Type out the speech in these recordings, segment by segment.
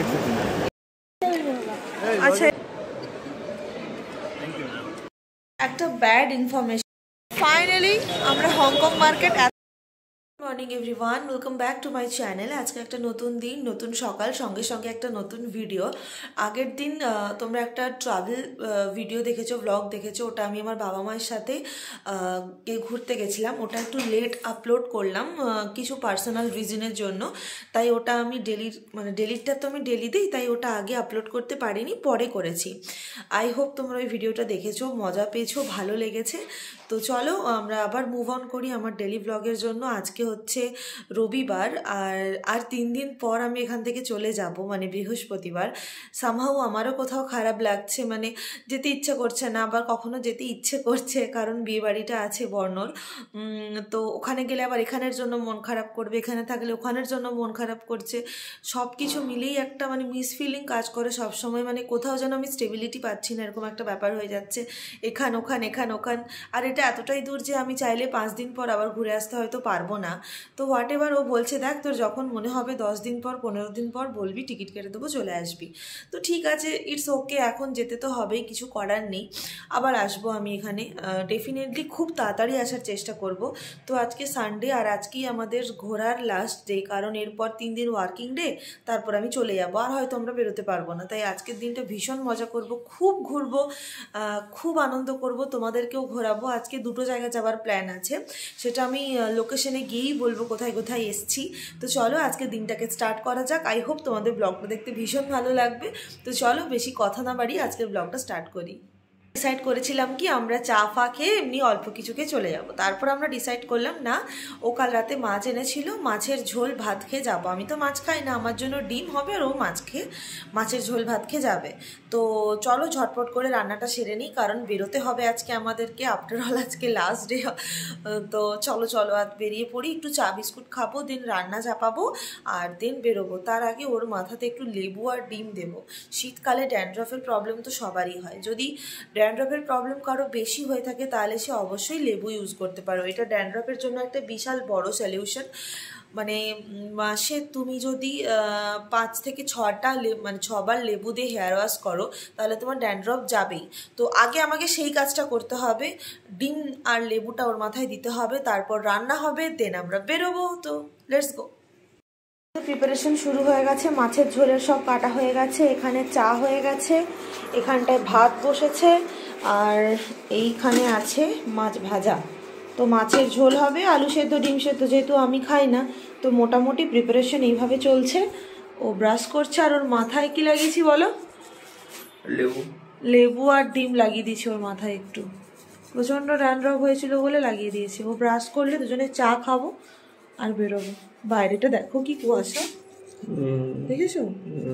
আচ্ছা, একটা bad information, finally আমরা Hong Kong market. Morning everyone, welcome back to my channel. আজকে একটা নতুন দিন, নতুন সকাল, সঙ্গে সঙ্গে একটা নতুন ভিডিও। আগের দিন তোমরা একটা ট্রাভেল ভিডিও দেখেছো, ব্লগ দেখেছো, ওটা আমি আমার বাবা মায়ের সাথে ঘুরতে গেছিলাম। ওটা একটু লেট আপলোড করলাম কিছু পার্সোনাল রিজনের জন্য, তাই ওটা আমি ডেলিটা তো আমি ডেলি দিই, তাই ওটা আগে আপলোড করতে পারিনি, পরে করেছি। আই হোপ তোমরা ওই ভিডিওটা দেখেছো, মজা পেয়েছো, ভালো লেগেছে। তো চলো আমরা আবার মুভ অন করি আমার ডেলি ব্লগের জন্য। আজকে হচ্ছে রবিবার, আর 3 দিন পর আমি এখান থেকে চলে যাব, মানে বৃহস্পতিবার। সামহাউ আমারও কোথাও খারাপ লাগছে, মানে যেতে ইচ্ছে করছে না, আবার কখনো যেতে ইচ্ছে করছে, কারণ বিয়ে বাড়িটা আছে বর্ণর। তো ওখানে গেলে আবার এখানের জন্য মন খারাপ করবে, এখানে থাকলে ওখানের জন্য মন খারাপ করছে। সব কিছু মিলেই একটা মানে মিস ফিলিং কাজ করে সবসময়, মানে কোথাও যেন আমি স্টেবিলিটি পাচ্ছি না, এরকম একটা ব্যাপার হয়ে যাচ্ছে। এখান ওখান, আর এটা এতটাই দূর যে আমি চাইলে 5 দিন পর আবার ঘুরে আসতে হয়তো পারবো না। তো হোয়াট এভার, ও বলছে দেখ তোর যখন মনে হবে 10 দিন পর 15 দিন পর বলবি, টিকিট কেটে দেবো, চলে আসবি। তো ঠিক আছে, ইটস ওকে, এখন যেতে তো হবেই, কিছু করার নেই। আবার আসবো আমি এখানে, ডেফিনেটলি খুব তাড়াতাড়ি আসার চেষ্টা করব। তো আজকে সানডে, আর আজকেই আমাদের ঘোরার লাস্ট ডে, কারণ এরপর 3 দিন ওয়ার্কিং ডে, তারপর আমি চলে যাবো, আর হয়তো আমরা বেরোতে পারবো না। তাই আজকের দিনটা ভীষণ মজা করব, খুব ঘুরবো, খুব আনন্দ করব, তোমাদেরকেও ঘোরাবো। আজকে 2টো জায়গা যাওয়ার প্ল্যান আছে, সেটা আমি লোকেশনে গিয়েই বলবো কোথায় কোথায় এসছি। তো চলো আজকে দিনটাকে স্টার্ট করা যাক। আই হোপ তোমাদের ব্লগটা দেখতে ভীষণ ভালো লাগবে। তো চলো বেশি কথা না বাড়িয়ে আজকের ব্লগটা স্টার্ট করি। ডিসাইড করেছিলাম কি আমরা চা ফা খেয়ে এমনি অল্প কিছুকে চলে যাব। তারপর আমরা ডিসাইড করলাম না, ও কাল রাতে মাছ এনেছিল, মাছের ঝোল ভাত খেয়ে যাবো। আমি তো মাছ খাই না, আমার জন্য ডিম হবে, আর ও মাছের ঝোল ভাত খেয়ে যাবে। তো চলো ঝটপট করে রান্নাটা সেরে নিই, কারণ বেরোতে হবে আজকে আমাদেরকে, আফটার অল আজকে লাস্ট ডে। তো চলো আজ বেরিয়ে পড়ি, একটু চা বিস্কুট খাবো, দেন রান্না চাপাবো, আর দেন বেরোবো। তার আগে ওর মাথাতে একটু লেবু আর ডিম দেবো। শীতকালে ড্যান্ড্রফের প্রবলেম তো সবারই হয়, যদি ড্যান্ড্রফের প্রবলেম কারো বেশি হয়ে থাকে তাহলে সে অবশ্যই লেবু ইউজ করতে পারো। এটা ড্যান্ড্রফের জন্য একটা বিশাল বড় সলিউশন। মানে মাসে তুমি যদি 5 থেকে 6টা মানে 6বার লেবু দিয়ে হেয়ার ওয়াশ করো, তাহলে তোমার ড্যান্ড্রফ যাবেই। তো আগে আমাকে সেই কাজটা করতে হবে, ডিম আর লেবুটা ওর মাথায় দিতে হবে, তারপর রান্না হবে, দেন আমরা বেরোবো। তো লেটস গো। প্রিপারেশন শুরু হয়ে গেছে, মাছের ঝোলের সব কাটা হয়ে গেছে, এখানে চা হয়ে গেছে, এখানটায় ভাত বসেছে, আর এইখানে আছে মাছ ভাজা। তো মাছের ঝোল হবে, আলু সেদ্ধ, ডিম সেদ্ধ, যেহেতু আমি খাই না, তো মোটামুটি প্রিপারেশন এইভাবে চলছে। ও ব্রাশ করছে, আর ওর মাথায় কি লাগিয়েছি বলো? লেবু আর ডিম লাগিয়ে দিয়েছি ওর মাথায়, একটু প্রচণ্ড ড্যান্ড্রফ হয়েছিল বলে লাগিয়ে দিয়েছি। ও ব্রাশ করলে দুজনে চা খাবো আর বেরোবো। বাইরেটা দেখো কি কুয়াশা, দেখেছো?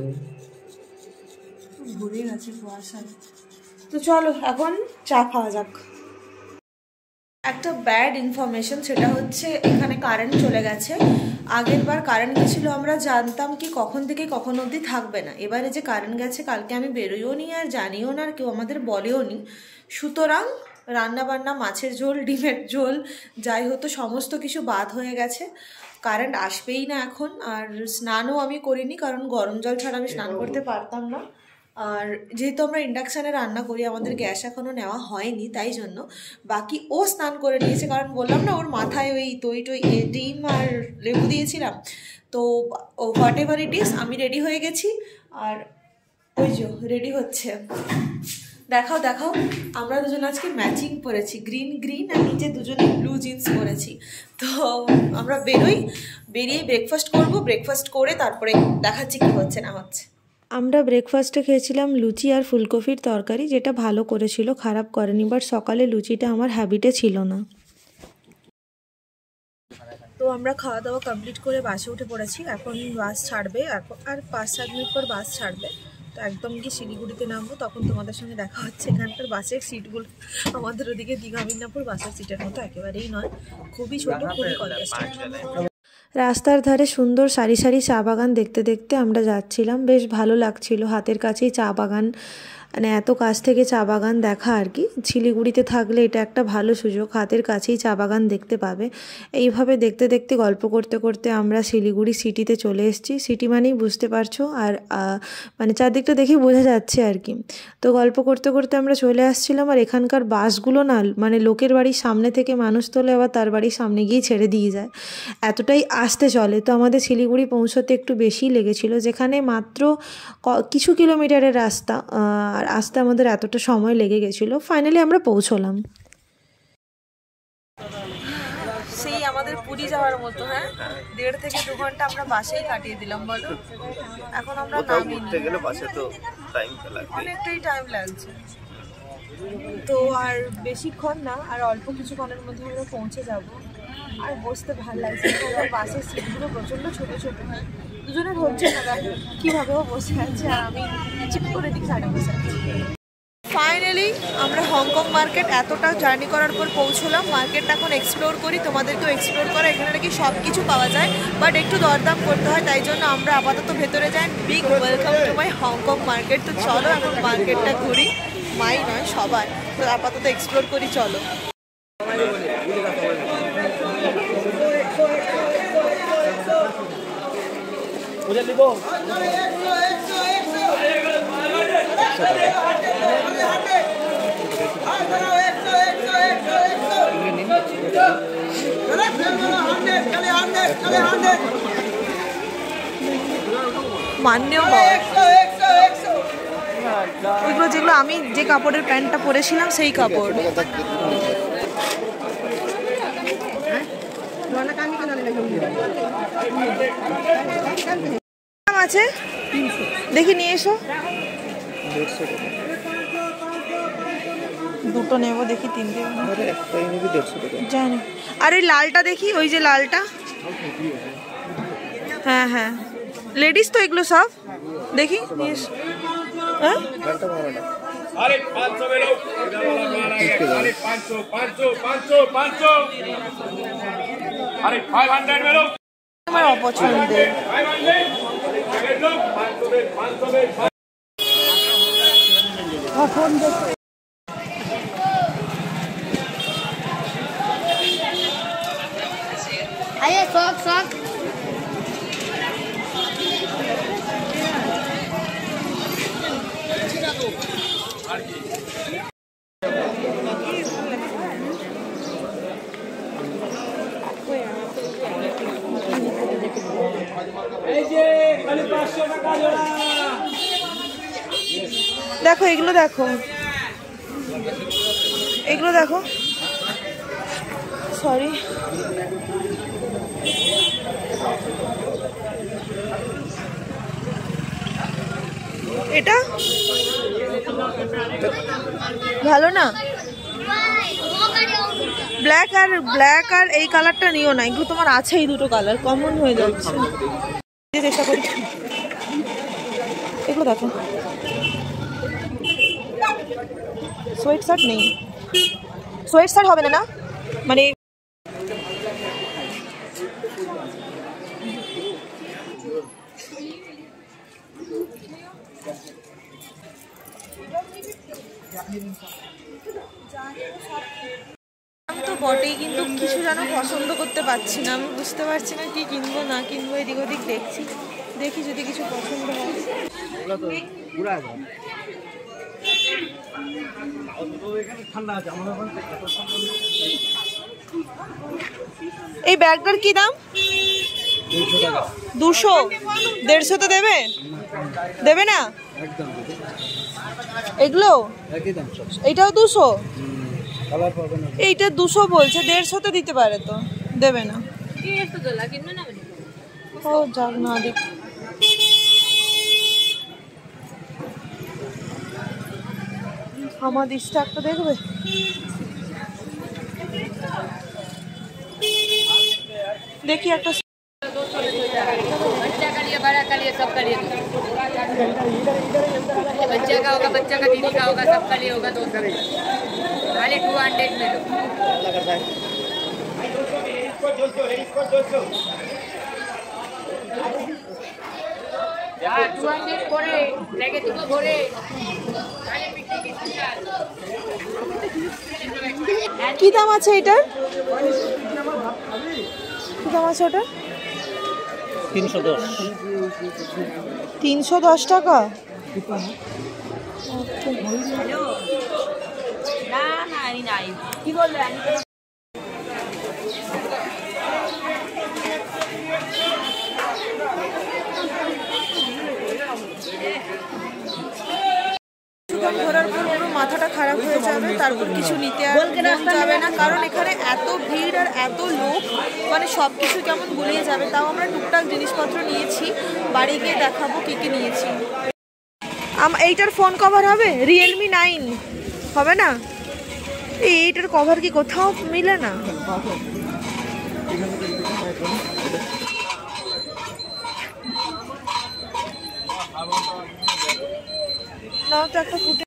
ভরে গেছে কুয়াশায়। তো চলো এখন চা খাওয়া যাক। একটা ব্যাড ইনফরমেশন, সেটা হচ্ছে এখানে কারেন্ট চলে গেছে। আগের বার কারেন্ট গেছিলো, আমরা জানতাম কি কখন থেকে কখন অবধি থাকবে না। এবারে যে কারেন্ট গেছে, কালকে আমি বেরোইও নি, আর জানিও না, আর কেউ আমাদের বলেও নি। সুতরাং রান্নাবান্না, মাছের ঝোল, ডিমের ঝোল, যাই হতো সমস্ত কিছু বাদ হয়ে গেছে। কারেন্ট আসবেই না এখন। আর স্নানও আমি করিনি, কারণ গরম জল ছাড়া আমি স্নান করতে পারতাম না। আর যেহেতু আমরা ইন্ডাকশানে রান্না করি, আমাদের গ্যাস এখনও নেওয়া হয়নি, তাই জন্য বাকি ও স্নান করে নিয়েছে। কারণ বললাম না, ওর মাথায় ওই টই ডিম আর লেবু দিয়েছিলাম। তো হোয়াট এভার ইট ইজ, আমি রেডি হয়ে গেছি, আর ওই যে রেডি হচ্ছে। দেখাও, আমরা দুজন আজকে ম্যাচিং পরেছি, গ্রিন, আর নিচে দুজনে ব্লু জিন্স পরেছি। তো আমরা বেরিয়ে ব্রেকফাস্ট করব, ব্রেকফাস্ট করে তারপরে দেখাচ্ছি কি হচ্ছে না হচ্ছে। আমরা ব্রেকফাস্টে খেয়েছিলাম লুচি আর ফুলকপির তরকারি, যেটা ভালো করেছিল, খারাপ করেনি। বাট সকালে লুচিটা আমার হ্যাবিটে ছিল না। তো আমরা খাওয়া দাওয়া কমপ্লিট করে বাসে উঠে পড়েছি। এখন বাস ছাড়বে, আর 5-7 মিনিট পর বাস ছাড়বে। তো একদম গিয়ে শিলিগুড়িতে নামবো, তখন তোমাদের সঙ্গে দেখা হচ্ছে। এখানকার বাসের সিটগুলো আমাদের ওদিকে দীঘা মিদনাপুর বাসের সিটের মতো একেবারেই নয়, খুবই ছোট, খুবই কনজেস্টেড। রাস্তার ধারে সুন্দর সারি সারি চা বাগান দেখতে দেখতে আমরা যাচ্ছিলাম, বেশ ভালো লাগছিল। হাতের কাছেই চা বাগান, মানে এত কাছ থেকে চা বাগান দেখা আর কি। শিলিগুড়িতে থাকলে এটা একটা ভালো সুযোগ, হাতের কাছেই চা বাগান দেখতে পাবে। এইভাবে দেখতে দেখতে গল্প করতে করতে আমরা শিলিগুড়ি সিটিতে চলে এসেছি। সিটি মানেই বুঝতে পারছো, আর মানে চারদিকটা দেখেই বোঝা যাচ্ছে আর কি। তো গল্প করতে করতে আমরা চলে আসছিলাম, আর এখানকার বাসগুলো না মানে লোকের বাড়ির সামনে থেকে মানুষ তোলে আবার তার বাড়ির সামনে গিয়ে ছেড়ে দিয়ে যায়, এতটাই আস্তে চলে। তো আমাদের শিলিগুড়ি পৌঁছতে একটু বেশিই লেগেছিল, যেখানে মাত্র কিছু কিলোমিটারের রাস্তা, আর আসতে আমাদের এতটা সময় লেগে গেছিলো। ফাইনালি আমরা পৌঁছলাম। সেই আমাদের পুরী যাওয়ার মতো, হ্যাঁ 1.5 থেকে 2 ঘন্টা আমরা বাসেই কাটিয়ে দিলাম বলো। এখন আমরা নামিনি, অনেকটাই টাইম লাগছে। তো আর বেশিক্ষণ না, আর অল্প কিছুক্ষণের মধ্যে আমরা পৌঁছে যাব। আর বসতে ভালো লাগছে, বাসের সিটগুলো প্রচণ্ড ছোটো ছোটো, দুজনের হচ্ছে না কীভাবেও বসে আছে, আর আমি চিপ করে দিক সাইডে বসে আছি। ফাইনালি আমরা হংকং মার্কেট এতটা জার্নি করার পর পৌঁছলাম। মার্কেটটা এখন এক্সপ্লোর করি, তোমাদেরকেও এক্সপ্লোর করা। এখানে নাকি সব কিছু পাওয়া যায়, বাট একটু দরদাম করতে হয়, তাই জন্য আমরা আপাতত ভেতরে যাই। Big welcome to my Hong Kong market. তো চলো এখন মার্কেটটা ঘুরি, মাই নয় সবাই। তো আপাতত এক্সপ্লোর করি, চলো। মান্যও ওইগুলো যেগুলো আমি যে কাপড়ের প্যান্টটা পরেছিলাম সেই কাপড়। আছে দেখি, নিয়ে এসো। দুটো নেবো, দেখি তিনটে জানি। আর ওই লালটা দেখি, ওই যে লালটা, হ্যাঁ হ্যাঁ লেডিস তো এগুলো সব দেখি। হ্যাঁ আমার অপছন্দের। দেখো এগুলো, দেখো এগুলো, দেখো সরি এটা ভালো না। ব্ল্যাক আর এই কালারটা নিও না, এগুলো তোমার আছে এই দুটো কালার, কমন হয়ে যাচ্ছে। চেষ্টা করি, এগুলো দেখো। সোয়েট শার্ট নেই, সোয়েট শার্ট হবে না মানে তো বটেই, কিন্তু কিছু যেন পছন্দ করতে পারছি না। আমি বুঝতে পারছি না কি কিনবো না কিনবো, এদিক ওদিক দেখছি, দেখি যদি কিছু পছন্দ হয়। এই ব্যাগটার কি দাম? 200, 150 তো দেবে? দেবে না এগুলো? এইটাও 200? এইটা 200 বলছে, 150 তো দিতে পারে, তো দেবে না। ও যাক না, দেখ আমার দিশটা একটা দেখবে। देखिए एक बच्चा का लिए बड़ा का लिए सबका लिए बच्चा का होगा बच्चा का दीदी का होगा सबका लिए होगा 200 खाली 200 में लो यार 200 করে লেগে তুমি ভরে কি দাম আছে এটার? কি দাম আছে ওটা? 310 310 টাকা। না না আমি নাই কি বললে আমি ঘোরার পর পুরো মাথাটা খারাপ হয়ে যাবে, তারপর কিছু নিতে আর যাবে না, কারণ এখানে এত ভিড় আর এত লোক, মানে সব কিছু কেমন গুলিয়ে যাবে। তাও আমরা টুকটাক জিনিসপত্র নিয়েছি, বাড়ি গিয়ে দেখাবো কী কী নিয়েছি। এইটার ফোন কভার হবে? Realme 9 হবে না? এইটার কভার কি কোথাও মিলে না? না তো একটা ফুটে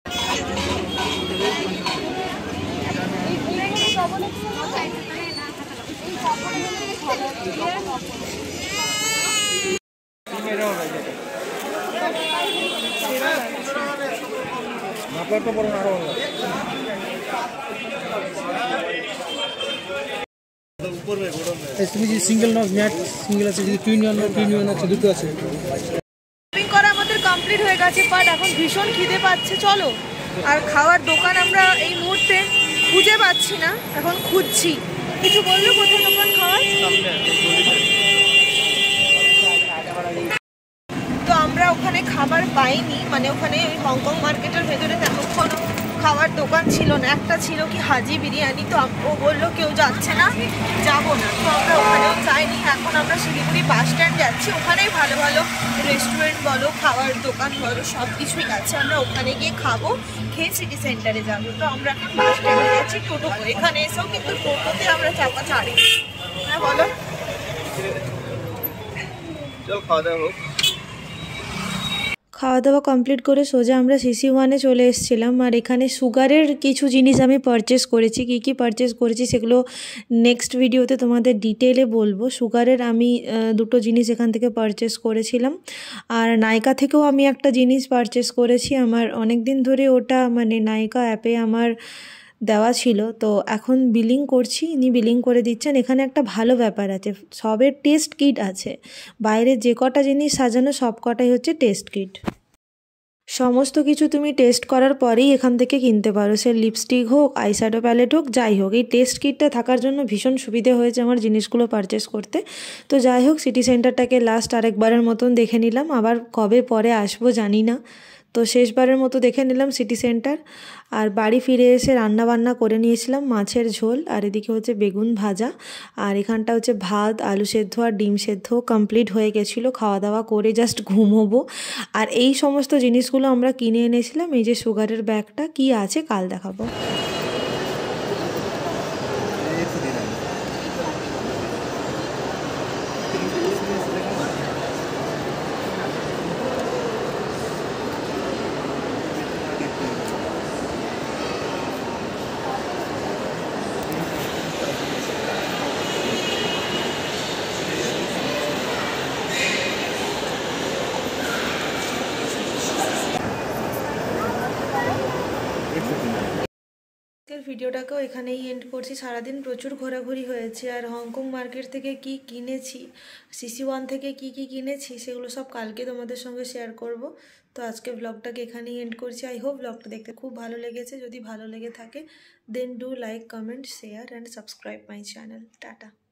তুমি যদি সিঙ্গেল নাও ম্যাট সিঙ্গেল আছে, যদি টুইন নাও টুইন আছে, দুটো আছে। শপিং করা আমাদের কমপ্লিট হয়ে গেছে, বাট এখন ভীষণ খিদে পাচ্ছে। চলো, আর খাওয়ার দোকান আমরা এই মুহূর্তে খুঁজে পাচ্ছি না, এখন খুঁজছি। কিছু বললো কোথায় দোকান খাওয়ার? তো আমরা ওখানে খাবার পাইনি, মানে ওখানে ওই হংকং মার্কেটের ভেতরে তেমন কোনো খাওয়ার দোকান ছিল না। একটা ছিল কি হাজি বিরিয়ানি, তো ও বললো কেউ যাচ্ছে না, যাবো না, তো আমরা ওখানেও যাইনি। এখন আমরা শিলিগুড়ি বাস স্ট্যান্ড যাচ্ছি, ওখানেই ভালো ভালো রেস্টুরেন্ট বলো, খাওয়ার দোকান বলো, সব কিছুই আছে। আমরা ওখানে গিয়ে খাবো, খেয়ে সিটি সেন্টারে যাবো। তো আমরা এখন বাস স্ট্যান্ডে যাচ্ছি টোটো করে। এখানে এসেও কিন্তু টোটোতে আমরা চাপা ছাড়ি। হ্যাঁ বলো, চল খাওয়া দাওয়া হোক। খাওয়া দাওয়া কমপ্লিট করে সোজা আমরা CC1-এ চলে এসেছিলাম। আর এখানে সুগারের কিছু জিনিস আমি পারচেস করেছি। কী কী পারচেস করেছি সেগুলো নেক্সট ভিডিওতে তোমাদের ডিটেলে বলবো। সুগারের আমি দুটো জিনিস এখান থেকে পারচেস করেছিলাম। আর নাইকা থেকেও আমি একটা জিনিস পারচেস করেছি। আমার অনেক দিন ধরে ওটা মানে নাইকা অ্যাপে আমার দেওয়া ছিল, তো এখন বিলিং করছি, ইনি বিলিং করে দিচ্ছেন। এখানে একটা ভালো ব্যাপার আছে, সবের টেস্ট কিট আছে। বাইরে যে কটা জিনিস সাজানো সব কটাই হচ্ছে টেস্ট কিট। সমস্ত কিছু তুমি টেস্ট করার পরেই এখান থেকে কিনতে পারো, সে লিপস্টিক হোক, আইশ্যাডো প্যালেট হোক, যাই হোক। এই টেস্ট কিটটা থাকার জন্য ভীষণ সুবিধে হয়েছে আমার জিনিসগুলো পারচেস করতে। তো যাই হোক, সিটি সেন্টারটাকে লাস্ট আরেকবারের মতন দেখে নিলাম, আবার কবে পরে আসবো জানি না। তো শেষবারের মতো দেখে নিলাম সিটি সেন্টার। আর বাড়ি ফিরে এসে রান্না বান্না করে নিয়েছিলাম, মাছের ঝোল, আর এদিকে হচ্ছে বেগুন ভাজা, আর এখানটা হচ্ছে ভাত, আলু সেদ্ধ আর ডিম সেদ্ধ কমপ্লিট হয়ে গেছিলো। খাওয়া দাওয়া করে জাস্ট ঘুমোবো। আর এই সমস্ত জিনিসগুলো আমরা কিনে এনেছিলাম। এই যে সুগারের ব্যাগটা, কি আছে কাল দেখাবো। ভিডিওটাকেও এখানেই এন্ড করছি। সারাদিন প্রচুর ঘোরাঘুরি হয়েছে, আর হংকং মার্কেট থেকে কি কিনেছি, CC1 থেকে কি কি কিনেছি সেগুলো সব কালকে তোমাদের সঙ্গে শেয়ার করব। তো আজকে ব্লগটাকে এখানেই এন্ড করছি। আই হোপ ব্লগটা দেখতে খুব ভালো লেগেছে। যদি ভালো লেগে থাকে then do like, comment, share and subscribe my channel. Tata.